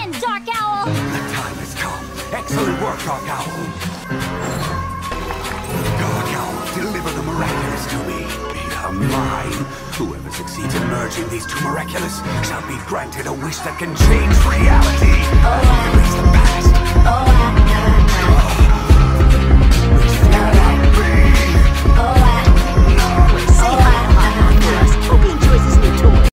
again, Dark Owl! The time has come. Excellent work, Dark Owl. Dark Owl, deliver the miraculous to me. They are mine. Whoever succeeds in merging these two miraculous shall be granted a wish that can change reality. Erase the past.